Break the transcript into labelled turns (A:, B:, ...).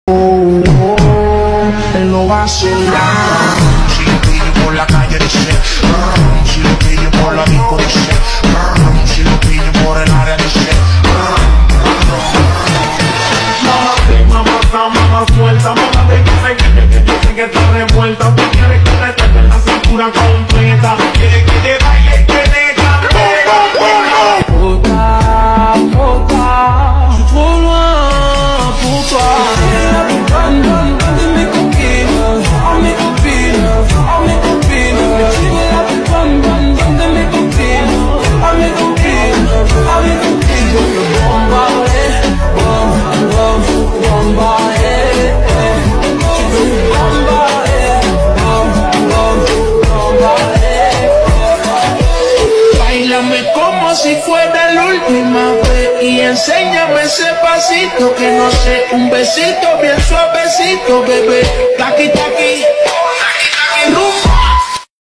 A: Él no va a hacer nada. Si lo pillo por la calle dice, si lo pillo por la disco dice, si lo pillo por el área dice. Mamá suelta, mamá te dice que está revuelta. Tú quieres que te toque la cintura completa. Quieres que te baile y que te cante. Puta, puta, je suis trop loin pour toi. De mes copines, oh mes copines, oh mes copines. Tu es la plus bonne de mes copines, oh mes copines, oh mes copines. Je veux bombarder, bombarder. Báilame como si fuera la última vez y enséñame ese pasito que no sé, un besito bien suavecito, bebé.